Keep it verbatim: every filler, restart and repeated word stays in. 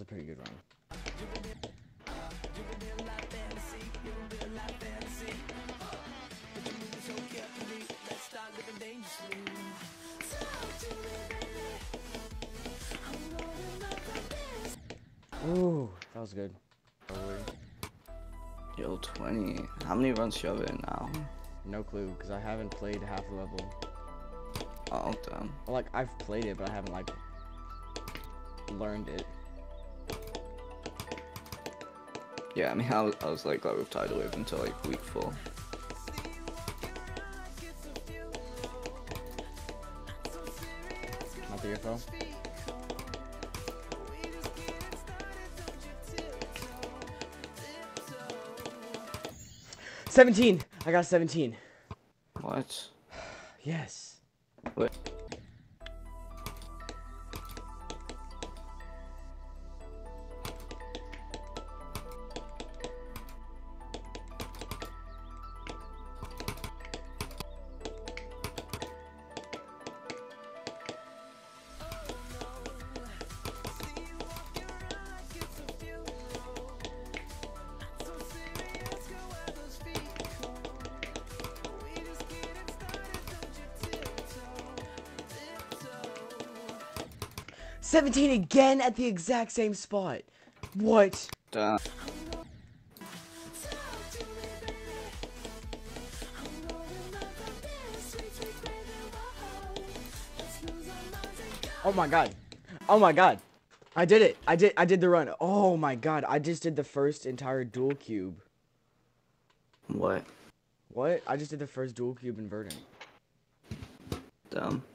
a pretty good run. Ooh, that was good. Yo, twenty. How many runs do you have in now? No clue, because I haven't played half the level. Oh, damn. Like, I've played it, but I haven't, like, learned it. Yeah, I mean, I was, I was like, like with Tidal Wave until like week four. Not the info. seventeen! I got seventeen. What? Yes. What? seventeen again at the exact same spot. What? Damn. Oh my god. Oh my god. I did it. I did I did the run. Oh my god. I just did the first entire dual cube. What? What? I just did the first dual cube in Verdant. Damn.